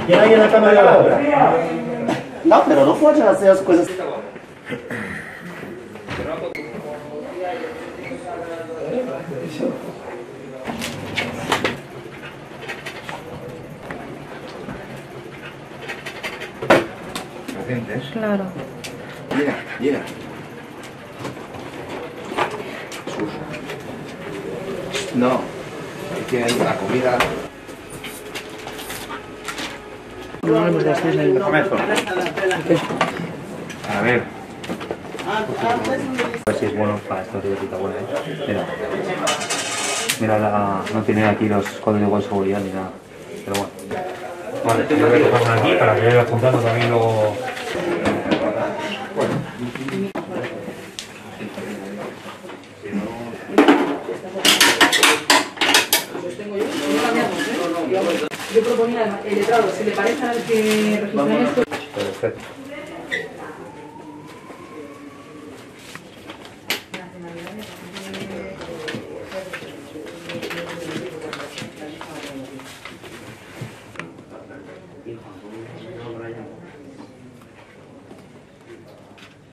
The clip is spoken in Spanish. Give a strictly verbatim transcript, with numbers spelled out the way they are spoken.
¿Quién hay en la cama de la otra? No, pero no puedes hacer las cosas. Claro. Mira, mira. No, es que hay la comida. No, pues ya estoy ahí. A ver. A ver si es bueno para esto, tío, puta buena, ¿eh? Mira. Mira, la, no tiene aquí los códigos de seguridad ni nada. Pero bueno. Vale, yo voy a coger aquí para que vaya apuntando también luego. Yo proponía el letrado, si le parece al que registra esto. Perfecto.